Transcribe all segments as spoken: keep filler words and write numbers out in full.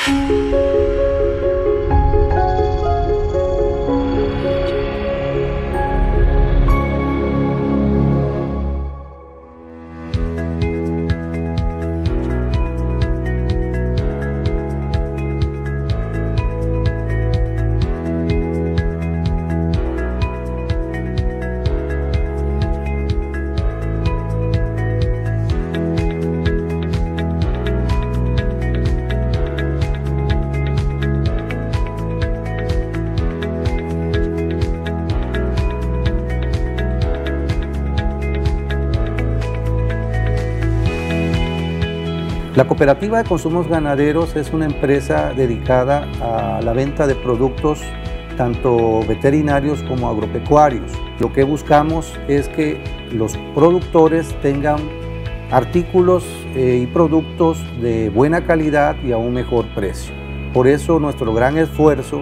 La Cooperativa de Consumos Ganaderos es una empresa dedicada a la venta de productos tanto veterinarios como agropecuarios. Lo que buscamos es que los productores tengan artículos eh, y productos de buena calidad y a un mejor precio. Por eso nuestro gran esfuerzo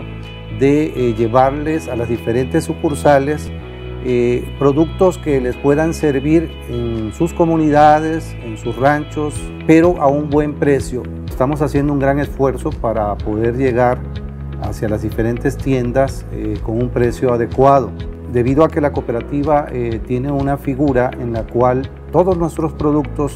de eh, llevarles a las diferentes sucursales Eh, productos que les puedan servir en sus comunidades, en sus ranchos, pero a un buen precio. Estamos haciendo un gran esfuerzo para poder llegar hacia las diferentes tiendas eh, con un precio adecuado. Debido a que la cooperativa eh, tiene una figura en la cual todos nuestros productos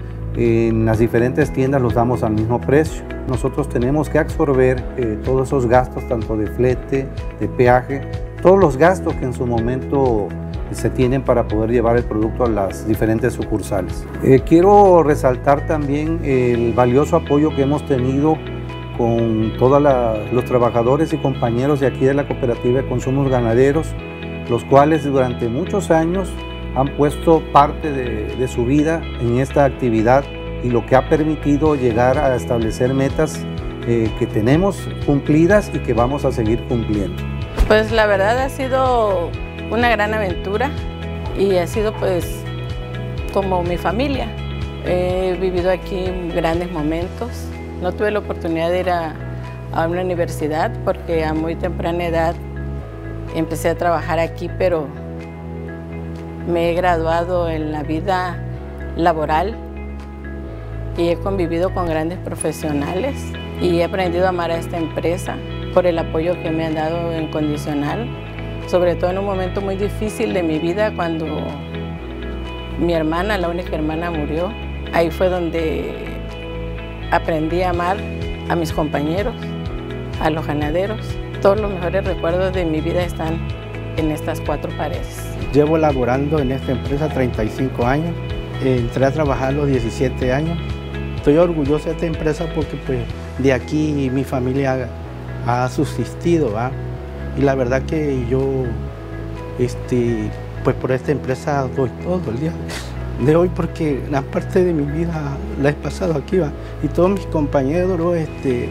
eh, en las diferentes tiendas los damos al mismo precio. Nosotros tenemos que absorber eh, todos esos gastos, tanto de flete, de peaje, todos los gastos que en su momento se tienen para poder llevar el producto a las diferentes sucursales. Eh, quiero resaltar también el valioso apoyo que hemos tenido con todos los trabajadores y compañeros de aquí de la Cooperativa de Consumos Ganaderos, los cuales durante muchos años han puesto parte de, de su vida en esta actividad y lo que ha permitido llegar a establecer metas eh, que tenemos cumplidas y que vamos a seguir cumpliendo. Pues la verdad ha sido una gran aventura y ha sido pues como mi familia. He vivido aquí grandes momentos. No tuve la oportunidad de ir a, a una universidad porque a muy temprana edad empecé a trabajar aquí, pero me he graduado en la vida laboral y he convivido con grandes profesionales y he aprendido a amar a esta empresa por el apoyo que me han dado incondicional, sobre todo en un momento muy difícil de mi vida cuando mi hermana, la única hermana, murió. Ahí fue donde aprendí a amar a mis compañeros, a los ganaderos. Todos los mejores recuerdos de mi vida están en estas cuatro paredes. Llevo laborando en esta empresa treinta y cinco años, entré a trabajar a los diecisiete años. Estoy orgulloso de esta empresa porque pues, de aquí mi familia ha subsistido, ¿va? Y la verdad que yo, este, pues por esta empresa doy todo el día de hoy porque gran parte de mi vida la he pasado aquí, ¿va? Y todos mis compañeros, este,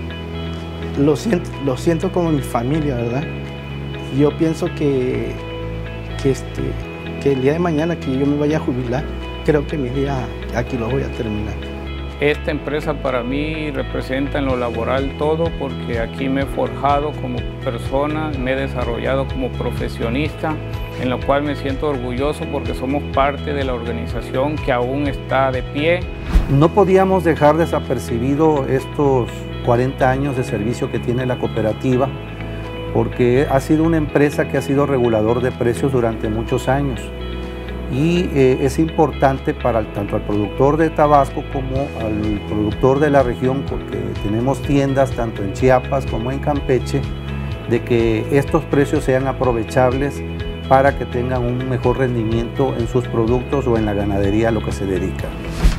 lo siento, lo siento como mi familia, ¿verdad? Yo pienso que, que, este, que el día de mañana que yo me vaya a jubilar, creo que mi día aquí lo voy a terminar. Esta empresa para mí representa en lo laboral todo porque aquí me he forjado como persona, me he desarrollado como profesionista, en lo cual me siento orgulloso porque somos parte de la organización que aún está de pie. No podíamos dejar desapercibido estos cuarenta años de servicio que tiene la cooperativa porque ha sido una empresa que ha sido regulador de precios durante muchos años. Y eh, es importante para el, tanto al productor de Tabasco como al productor de la región, porque tenemos tiendas tanto en Chiapas como en Campeche, de que estos precios sean aprovechables para que tengan un mejor rendimiento en sus productos o en la ganadería a lo que se dedican.